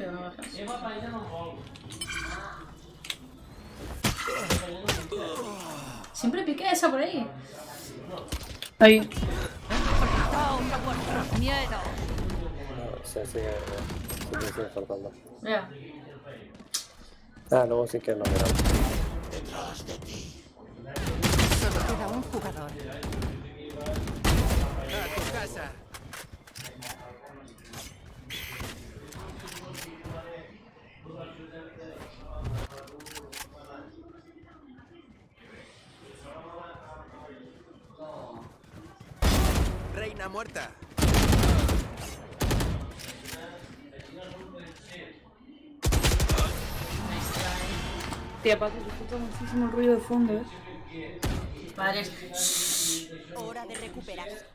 rápido, no bajas. Siempre piqué esa por ahí. Ahí. Se sigue faltando. Ya. Ah, luego sí que no miramos. Solo queda un jugador. A tu casa. Reina muerta. Tía, Paco, se escucha muchísimo el ruido de fondo, ¿eh? Vale. Hora de recuperarse.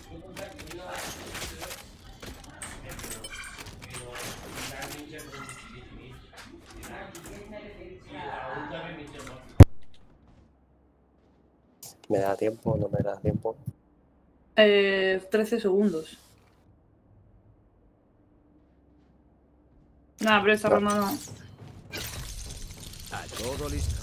¿Me da tiempo o no me da tiempo? 13 segundos. Nada, pero esta ronda no. A todo listo.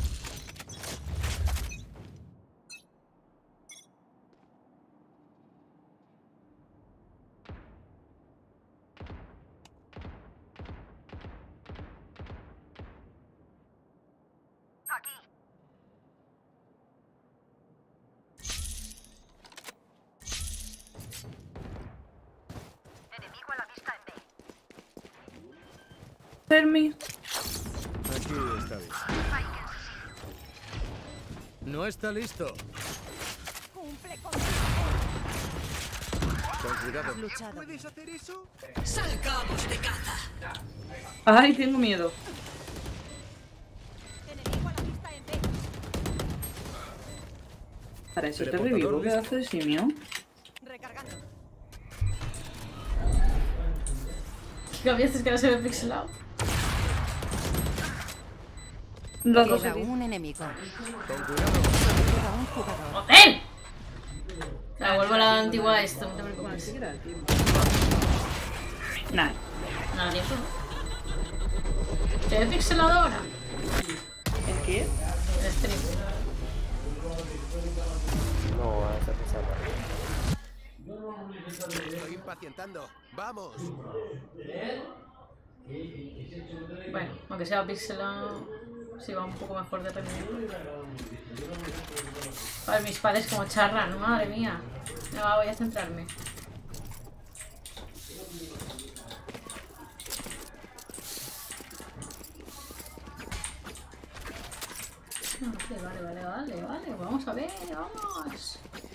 Fermi. Aquí está bien. No está listo. Cumple con Con cuidado. luchado. ¿Puedes hacer eso? Salgamos de caza. Ay, tengo miedo. Enemigo a la vista en B. Para eso te Teleportador revivo, ¿qué listo. haces, simio? Recargando. ¿Qué veces que no se ve pixelado? Los dos Queda aquí. un enemigo. Con cuidado. Solo queda un jugador. ¡Joder! La vuelvo a la antigua esto, no te preocupes. Nah. Nada, tiempo. ¿Se ve pixelado ahora? ¿El qué? El stream. No, a esa pasada. Estoy impacientando. Vamos. Bueno, aunque sea pixelado, sí va un poco mejor de rendimiento. A ver, mis padres como charran, madre mía. No, voy a centrarme. Vale, vamos a ver, vamos.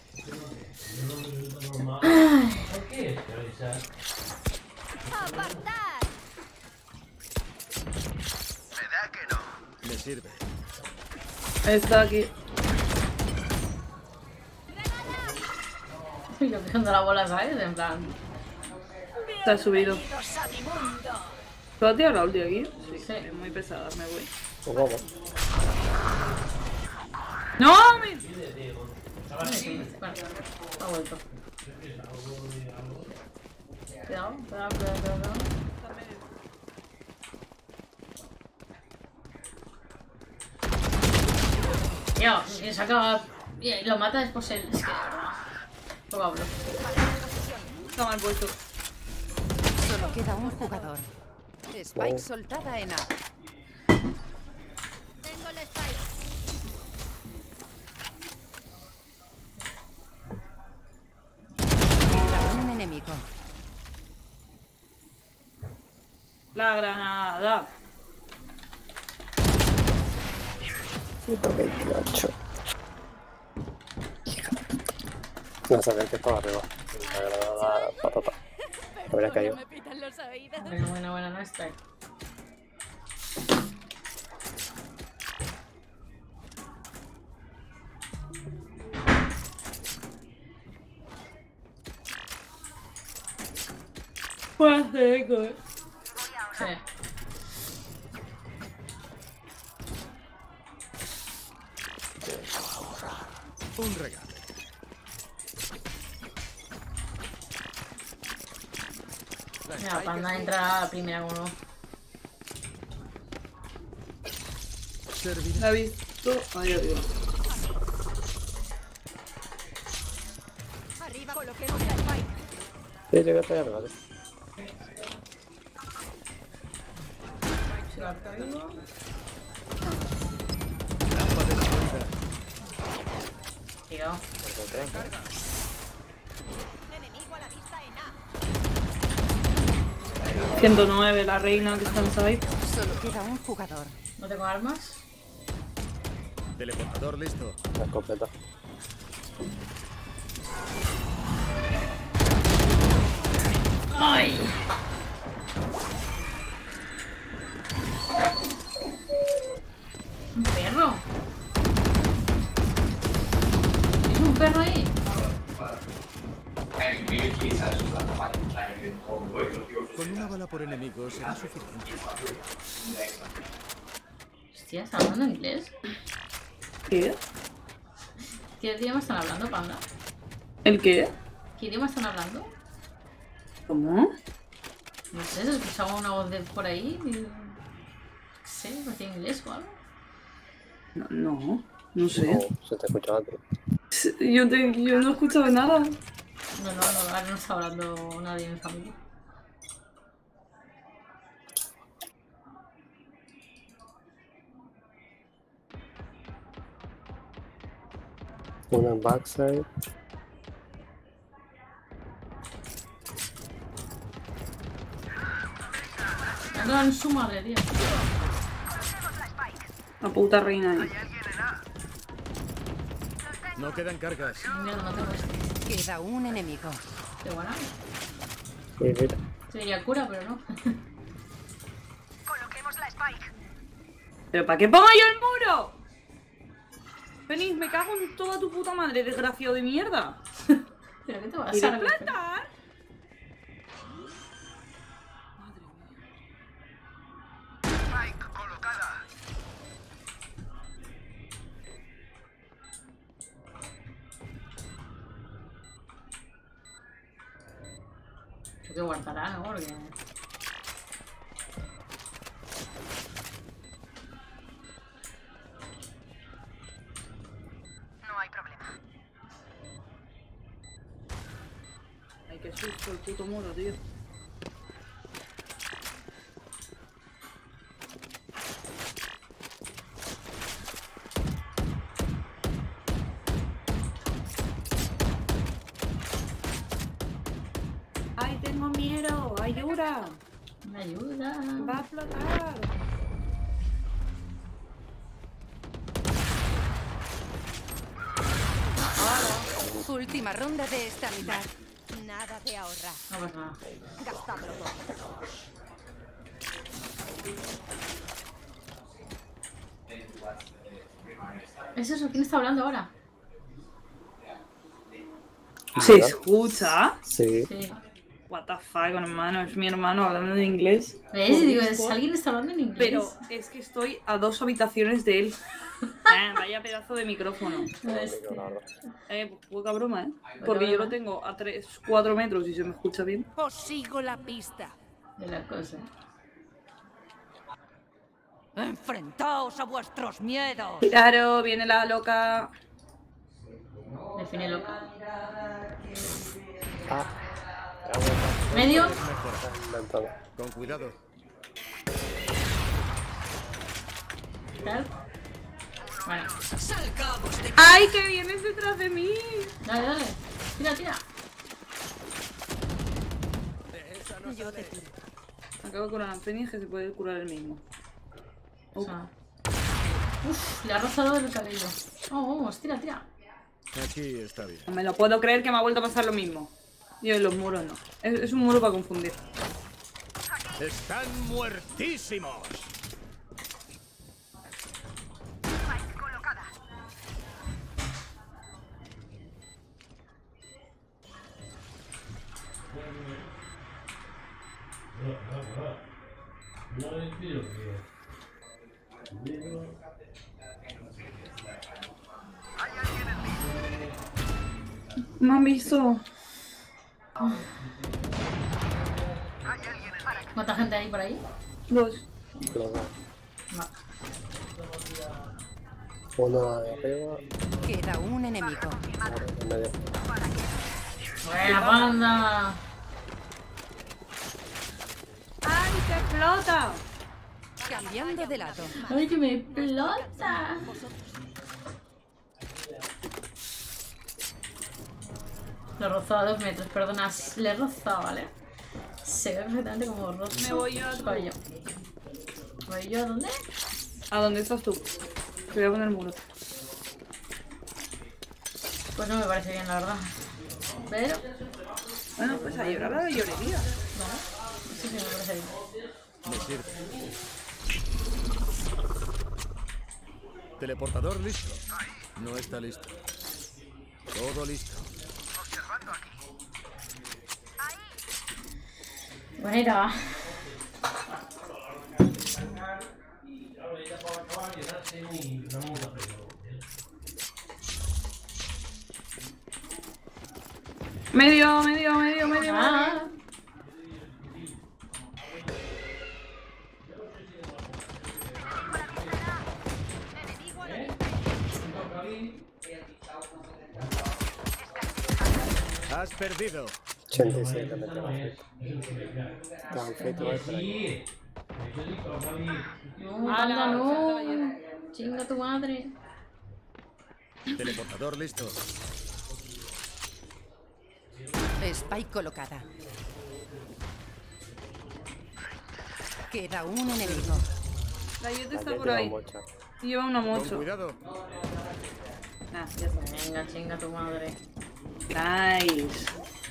¡Apartar! Me sirve. Está aquí. Yo cogiendo la bola, ¿sabes? En plan. Te ha subido. Bienvenidos a mi mundo. ¿Tú has tirado la ulti aquí? Sí. Es muy pesada, me voy. Pues vamos. ¡No! Me... Bueno, ha vuelto. Cuidado. Tío, y se acaba. Y lo mata después él. Es que. Poco hablo. Está mal puesto. Solo queda un jugador. Spike soltada en A. Tengo el Spike. Queda un enemigo. La granada. 128. No sabía que estaba arriba. La granada patata. Habría caído. Me pitan los oídos. Bueno, no está. Puede hacer eco, eh. Sí. Un regalo. Mira, Panda entra a la primera como no. Serviré. La he visto. Ay, adiós. Arriba, coloquemos la spike. Sí, llegué hasta allá, me vale. Se la traigo. Lámpara encendida. Tirado. Enemigo a la vista en A. 109, la reina que está en side. Solo queda un jugador. No tengo armas. Teleportador listo. La escopeta. ¡Ay! ¿Un perro? ¿Es un perro ahí? Con una bala por enemigo será suficiente. Hostia, ¿están hablando inglés? ¿Qué? ¿Qué idioma están hablando, Panda? ¿El qué? ¿Qué idioma están hablando? ¿Cómo? No sé, se escuchaba una voz de por ahí. No sé, parecía inglés o algo. No sé. No, se te escuchaba antes. Yo no he escuchado nada. No, ahora no está hablando nadie en mi familia. Una en backside. Ando en su madre, tío. La puta reina ahí. No quedan cargas. Mierda, no tengo esto. Queda un enemigo. Qué buena. Sí, mira. Sería cura, pero no. ¿Pero para qué pongo yo el muro? Fenix, me cago en toda tu puta madre, desgraciado de mierda. ¿Pero qué te vas a ¿Quieres hacer? plantar? Creo que guardará, ¿no? Porque... Ay, qué susto el puto muro, tío. Ay, tengo miedo, ayuda. Me ayuda. Va a explotar. Última ronda de esta mitad. Nada de ahorrar. No pasa nada. Gastadlo todo. ¿Es eso? ¿Quién está hablando ahora? ¿Se escucha? Sí. Sí. What the fuck, hermano, es mi hermano hablando en inglés. ¿Ves? Y digo, ¿alguien está hablando en inglés? Pero es que estoy a 2 habitaciones de él. Vaya pedazo de micrófono. Pues poca broma, ¿eh? Porque yo lo tengo a 3-4 metros y se me escucha bien. Os sigo la pista. De la cosa. Enfrentaos a vuestros miedos. Claro, viene la loca. Define loca. Ah. ¿Medio? Mejor. Con cuidado. ¿Tal? Bueno. ¡Ay, que vienes detrás de mí! Dale, dale. Tira, tira. Yo te tiro. Acabo de curar a Fenix que se puede curar el mismo. O sea, uf, le ha rozado el cabello. Oh, vamos, tira, tira. Aquí está bien. No me lo puedo creer que me ha vuelto a pasar lo mismo. Yo en los muros no. Es un muro para confundir. ¡Están muertísimos! Me han visto. ¿Cuánta gente hay por ahí? 2. Los dos. No. Uno de arriba, Queda un enemigo. otro en medio. ¡Buena banda! ¡Ay, que explota! Cambiando de lado. ¡Ay, que me explota! Lo he rozado a 2 metros, perdona, le he rozado, ¿vale? Se ve perfectamente como rozo. Me voy yo a su cabello. ¿Voy yo a dónde? ¿A dónde estás tú? Te voy a poner el muro. Pues no me parece bien, la verdad. Pero, Bueno, pues a llorar a la llorería. vale. Sí, sí, me parece bien. Me sirve. Teleportador listo. No está listo. Todo listo. Bueno, Medio. ah, Has perdido. 87 metros así. Tan frito es por ahí. no, anda, no. Chinga tu madre. Teleportador listo. Spike colocada. Queda un enemigo. La Jet La está que por lleva ahí. mucho. Y lleva una Con mocho. cuidado. Ah, ya está. Venga, chinga tu madre. Nice.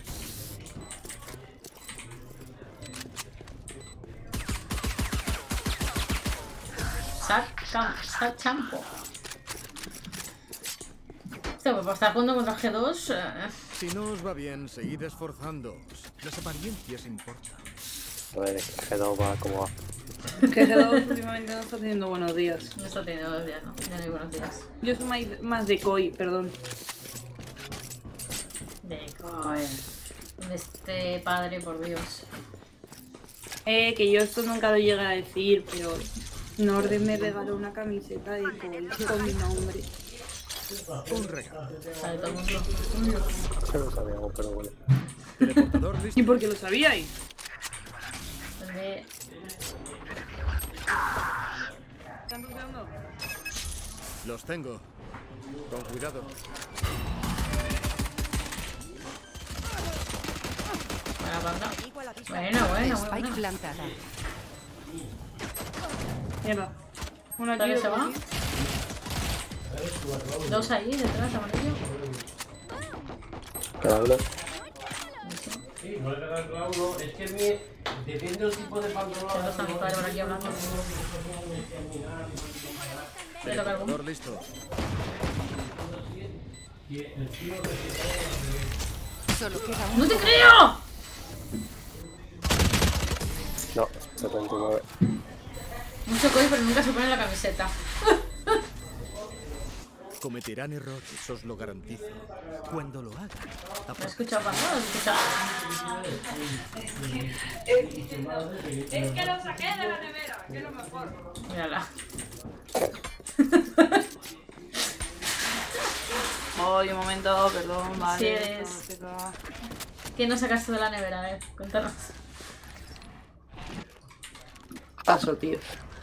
Sac champo. Hostia, pues para estar jugando contra G2. Si no os va bien, seguid esforzándoos. Las apariencias importan. A ver, G2 va como va. Que G2 últimamente no está teniendo buenos días. No está teniendo buenos días, no. Ya no hay buenos días. Yo soy más de Koi, perdón. De coño. De este padre, por Dios. Que yo esto nunca lo llegué a decir, pero Norden me regaló una camiseta de Koi con mi nombre. Un regalo. Sabe todo el mundo. Yo no sabíamos, pero bueno. Teleportador listo. ¿Y por qué lo sabíais? Donde... ¿Están bloqueando? Los tengo. Con cuidado. Buena banda. Buena, muy Spike buena. plantada. Mierda. Una aquí, Dale, se otra va. aquí. 2 ahí, detrás, amarillo. Cada uno. Sí, no le pegar cada uno. Es que depende del tipo de pantalón. Ya está mi padre por aquí hablando. Le toca algún. Teleportador listo. Solo queda un ¡No te jugador. creo! No, 79. Mucho coi, pero nunca se pone la camiseta. Cometerán errores, os lo garantizo. Cuando lo hagan, ¿Lo has escuchado cuando? ¿Lo has escuchado? Es que lo saqué de la nevera, que es lo mejor. Mírala. Oye, un momento, perdón, vale. Sí es. ¿Qué no sacaste de la nevera? Cuéntanos. Paso, tío.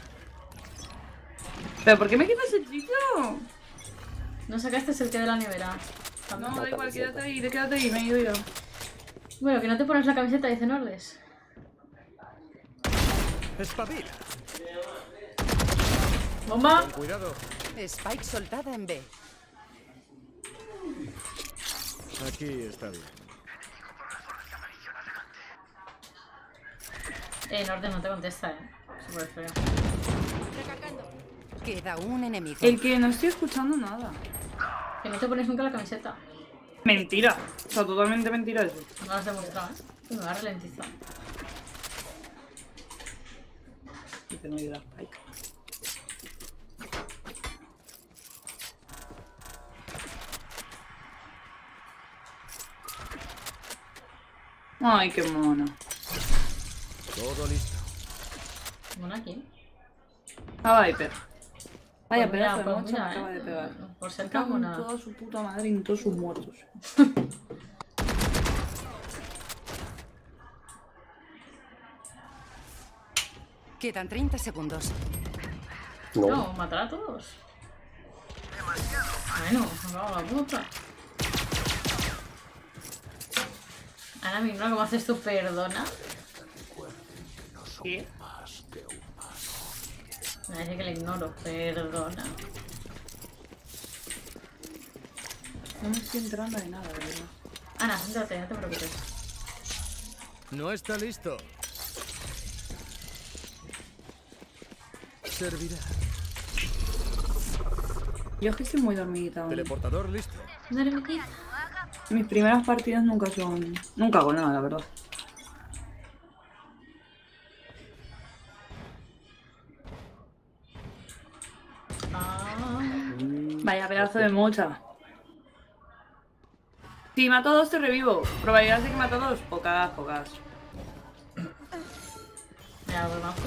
¿Pero por qué me quitas el chico? ¿No sacaste el que de la nevera? No, da igual, quédate ahí, me he ido yo. Bueno, que no te pones la camiseta, dice Nordes. espabila. ¡Bomba! Con cuidado. Spike soltada en B. Aquí está bien. Nordes no te contesta, Súper feo. Queda un enemigo. El que no estoy escuchando nada. Que no te pones nunca la camiseta. Mentira. O sea, totalmente mentira eso. No lo has demostrado, Que me va a ralentizar. Y que no ayuda. Spike. Ay, qué mono. Todo listo. Una aquí. Ah, Viper. Vaya Pues mira, pedazo de pues mocha mira, me acaba de pegar. Por ser Me cago en una. toda su puta madre y en todos sus muertos. Quedan 30 segundos. No. No, matar a todos. Bueno, vamos a la puta. Ana misma, ¿cómo haces tú? Perdona. ¿Qué? Me dice que le ignoro. Perdona. No me estoy enterando de nada, de verdad. Ana, siéntate, no te preocupes. No está listo. Servirá. Yo es que estoy muy dormidita aún. Teleportador listo. Dormitita. Mis primeras partidas nunca son... Nunca hago nada, la verdad. Vaya pedazo de mocha. Si mato a dos te revivo. Probabilidades de que mato a dos, pocas. Ya, pues vamos.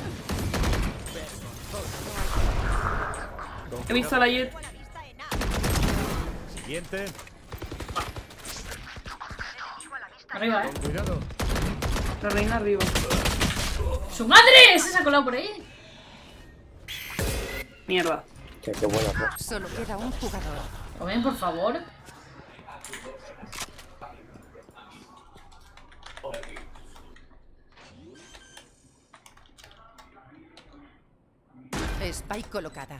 He visto la Jet. Siguiente. Arriba, Con cuidado. La reina arriba. ¡Su madre! Se ha colado por ahí. Mierda. Qué buena, ¿no? Solo queda un jugador. Comen, por favor. Spike colocada.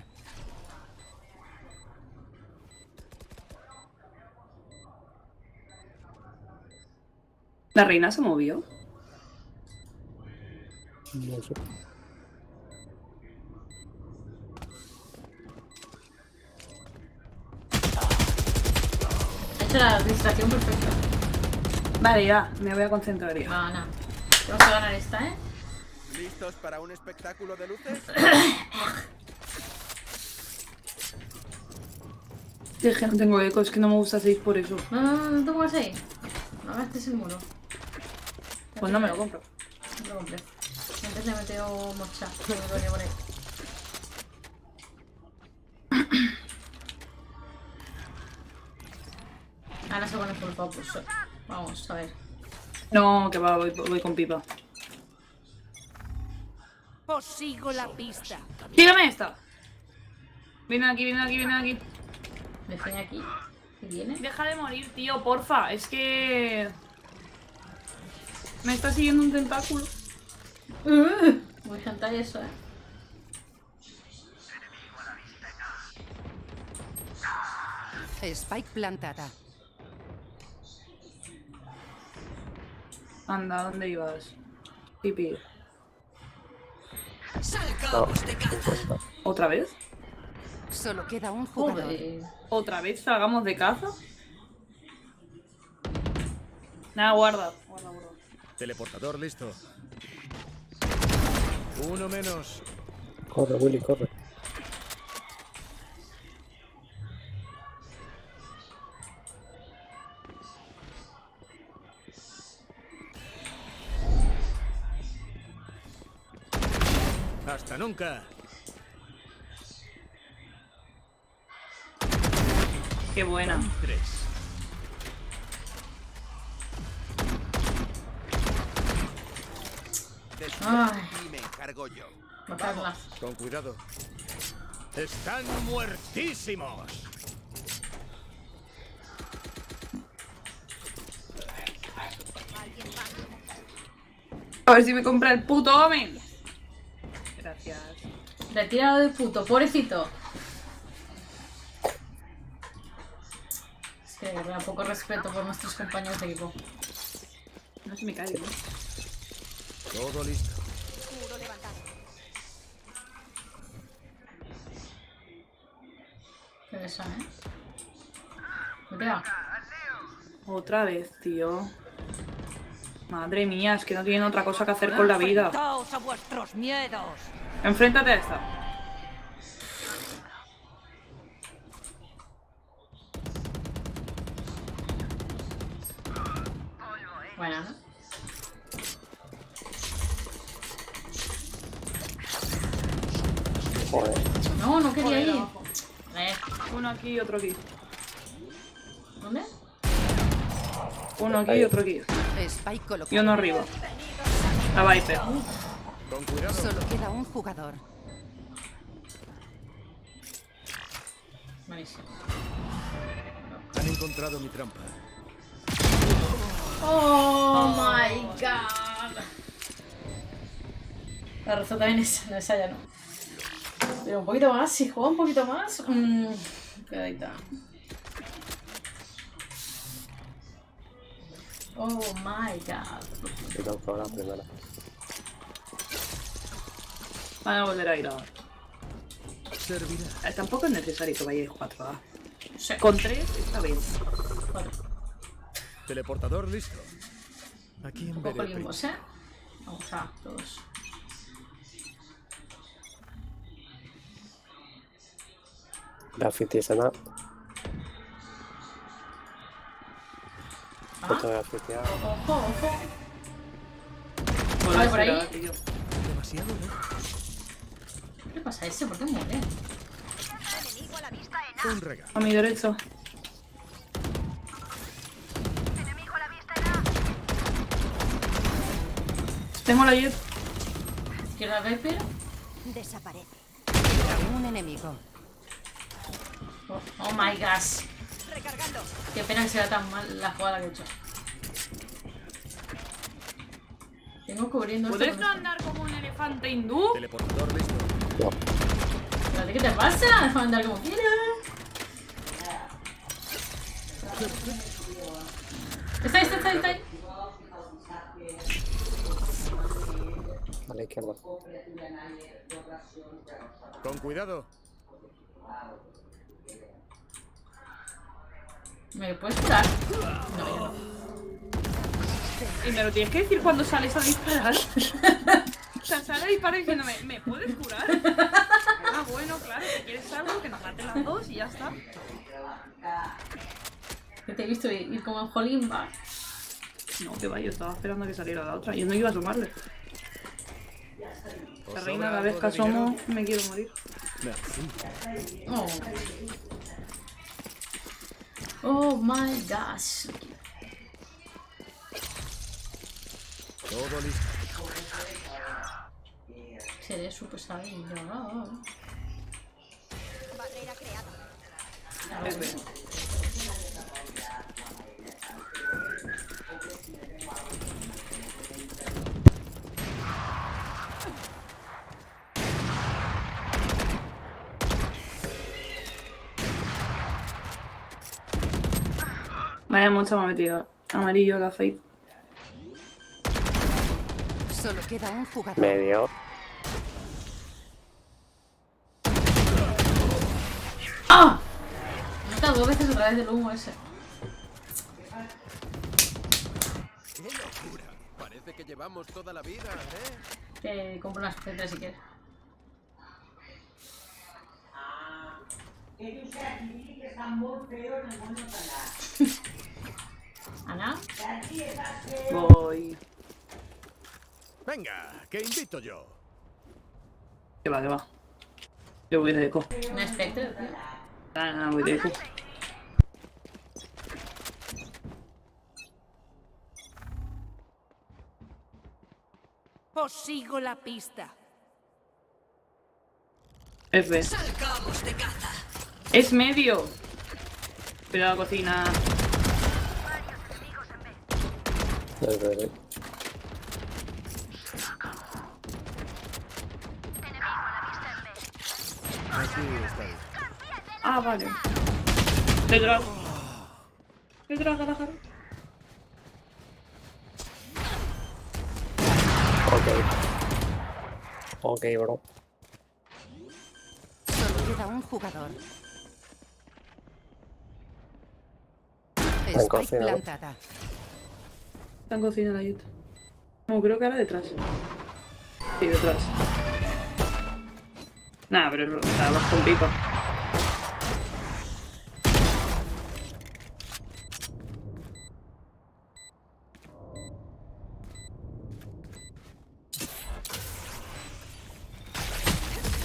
¿La reina se movió? No sé. Ha hecho la distracción perfecta. Vale, ya. Me voy a concentrar ya. Va, Ana. Vamos a ganar esta, ¿eh? ¿Listos para un espectáculo de luces? Es que no tengo eco, es que no me gusta 6 por eso. No te pongas ahí. No gastes el muro. Pues no me lo compro. No lo compré. Antes le he metido mocha. Que me ponía por ahí. Ahora se pone full focus. Vamos, a ver. No, que va, voy con pipa. Os sigo la pista. ¡Dígame esta! Viene aquí. Me tiene aquí. ¿Qué viene? Deja de morir, tío, porfa. Es que... Me está siguiendo un tentáculo. Muy hentai eso, Spike plantada. Anda, ¿dónde ibas? Pipi. No. ¿Otra vez? Solo queda un jugador. Joder. ¿Otra vez salgamos de caza? Nada, guarda. Teleportador listo. Uno menos. Corre, Willy, corre. Hasta nunca. Qué buena. 3. Ay, Y me encargo yo. matarlas. Con cuidado. Están muertísimos. A ver si me compra el puto Omen. Gracias. Retirado de puto, pobrecito. Es que de verdad, poco respeto por nuestros compañeros de equipo. No se me cae, ¿no? Todo listo. Qué besa, ¿eh? Me pega. Otra vez, tío. Madre mía, es que no tienen otra cosa que hacer con la vida. Enfrentaos a vuestros miedos. Enfréntate a esta. Buena, ¿no? Joder. No, no quería Joder, ir. abajo. Uno aquí y otro aquí. ¿Dónde? Uno aquí Ahí. y otro aquí. Spike Y colocado. uno arriba. La Viper. Con cuidado. Solo queda un jugador. Buenísimo. Han encontrado mi trampa. Oh my god. La roza también no, esa ya no. Pero un poquito más, si juega un poquito más. Cuidadita. Oh my god. Y con la primera. Van a volver a ir ahora. Servirá. Tampoco es necesario que vayáis 4A. Sí. Con 3 está bien. Vale. Teleportador listo. ¿A quién Cojo veré limbos, primero? Vamos a todos. Graffiti escena. Ah, Esto de grafitear. ojo, ojo. Bueno, Vale, por será, ahí. tío. Demasiado lejos. ¿Qué le pasa a ese? ¿Por qué muere? Un regalo. A mi derecha. Tengo la Jet. ¿Izquierda Viper? Desaparece. Queda un enemigo. Oh my gosh. Qué pena que sea tan mal la jugada que he hecho. Tengo cubriendo esto. ¿Puedes con no esto. andar como un elefante hindú? Teleportador listo. No. Espérate, ¿qué te pasa? Déjame andar como quieras. Está ahí. A la izquierda. Con cuidado. ¿Me puedes curar? No, ya no. Y me lo tienes que decir cuando sales a disparar. O sea, sale a disparar diciéndome, ¿me puedes curar? Ah, bueno, claro, si quieres algo, que nos maten las dos y ya está. Que te he visto ir como en Jolimba. No, que va, yo estaba esperando a que saliera la otra. Yo no iba a tomarle. ¿Os La sobra reina, la algo vez que de dinero? asomo, me quiero morir. Merci. Oh. Oh my gosh. Todo listo. Seré su pesadilla. Es verdad. Vaya mucho me ha metido. Amarillo la Fate. Solo queda un jugador. Medio. ¡Ah! Me he estado 2 veces a través del humo ese. ¡Qué locura! Parece que llevamos toda la vida, ¿eh? Que compro unas petas si quieres. ¿Ana? Voy. Venga, que invito yo. Que va, que va. Yo voy de eco. ¿Un espectro? Tío? Ah, voy de eco. Os sigo la pista. F. Es medio. Cuidado la cocina. Desde Aquí está bien. Ah, vale. Detrás. Detrás, Galahar. Ok, bro. Solo queda un jugador. En Spike cocina, ¿no? plantada. Está en cocina la Jet. No, creo que ahora detrás. Sí, detrás. Nah, pero está bajo un pico.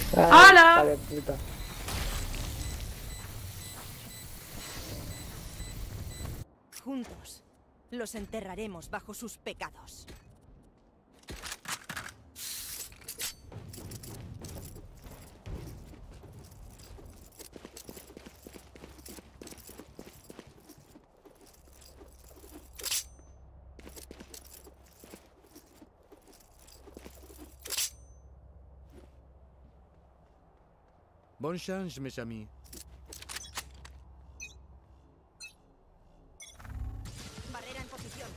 ¡Hala! Vale, puta. Juntos los enterraremos bajo sus pecados. Bon change, mes amis. Barrera en posición.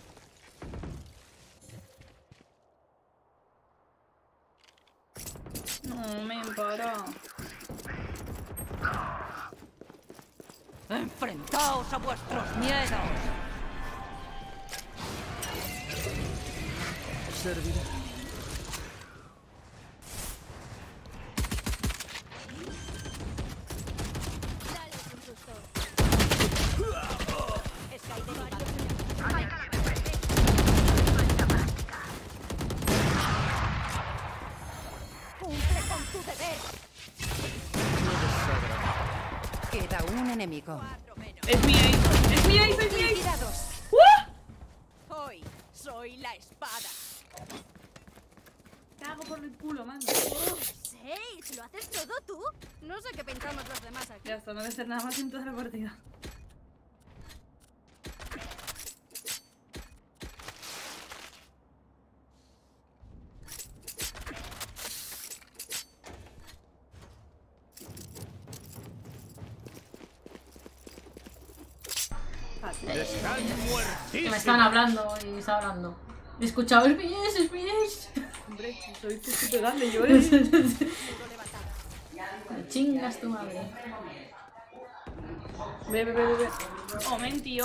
No, me para. Enfrentaos a vuestros miedos. Servirá. Cumple con tu deber. Queda un enemigo. Es mi ace. Es mi ace, es mi ace. Liquidados. Hoy soy la espada. Te hago por el culo, man. ¿Si lo haces todo tú? No sé qué pensamos los demás aquí. Ya está, no debe ser nada más en toda la partida. Que me estaban hablando y estaba hablando. He escuchado, es mi es mi es. Hombre, soy tu pegarle yo, Me chingas tu madre. Ve. Omen, tío.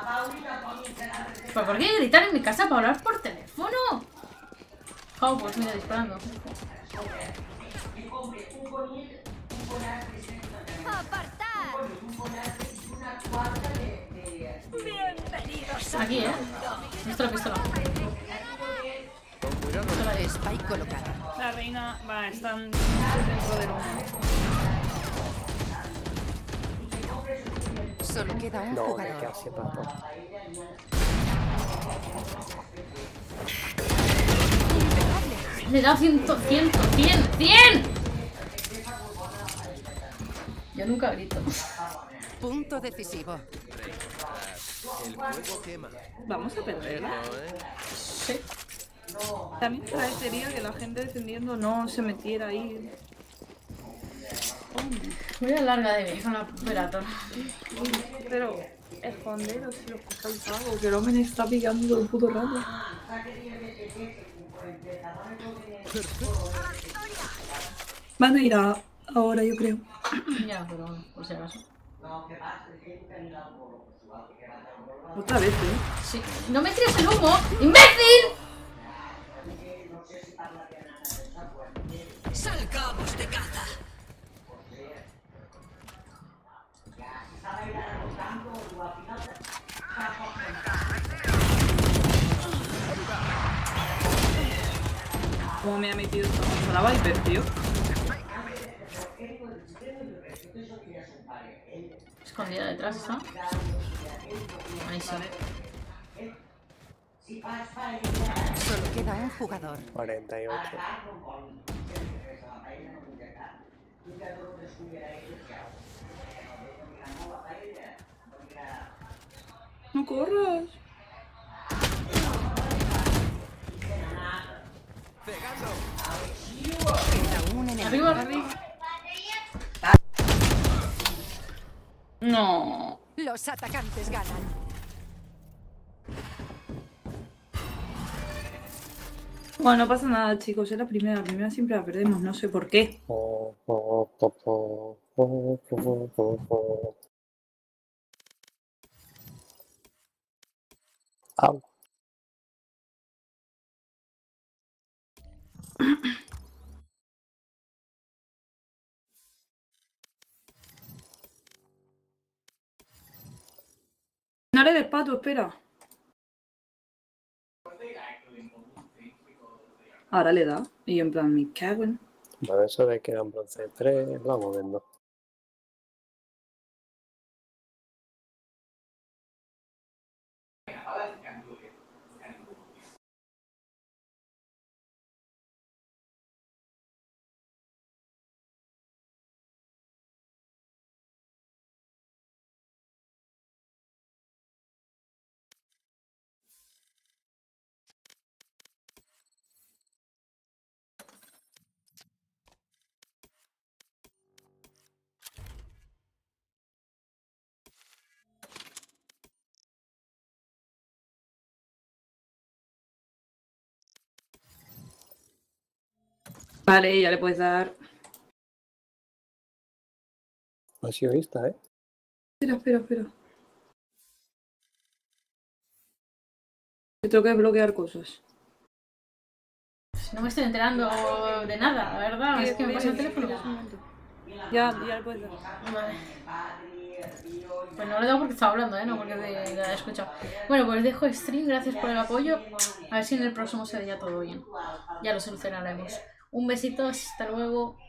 ¿Pero por qué gritar en mi casa para hablar por teléfono? Oh, pues mira, disparando. ¡Apartar! Bienvenidos Aquí, nuestra pistola. Con cuidado. Spike colocada. La reina va, están dentro del humo. Solo queda un No, me jugador. queda sin rato. Le da 100, 100, 100, 100. Yo nunca grito. Punto decisivo. El fuego quema. Vamos a perderla. No, ¿eh? Sí. También me parecería que la gente defendiendo no se metiera ahí. Voy a larga de mí con la operatora. Pero esconderos si lo que falta algo, que el hombre está picando todo el puto rato. Van a ir ahora, yo creo. Ya, pero por si acaso. Otra vez, Sí. ¡No me tires el humo! ¡Imbécil! Salgamos de caza. ¿Cómo me ha metido esta la Viper, tío? Escondida detrás, ¿está? Ahí sí. Solo queda un jugador. 48. No corras. Queda un enemigo. Arriba. No. Los atacantes ganan. Bueno, no pasa nada, chicos. Es la primera siempre la perdemos. No sé por qué. Au. No le des pato, espera. Ahora le da. Y yo en plan, me cago en... Bueno, eso de que eran bronce 3, vamos viendo. Vale, ya le puedes dar. Ha sido esta, ¿eh? Espera. Te tengo que desbloquear cosas. No me estoy enterando de nada, la verdad. Es que me pasa el teléfono. Ya le puedes dar. Vale. Pues no le he dado porque estaba hablando, no porque la he escuchado. Bueno, pues dejo el stream, gracias por el apoyo. A ver si en el próximo se ve ya todo bien. Ya lo solucionaremos. Un besito, hasta luego.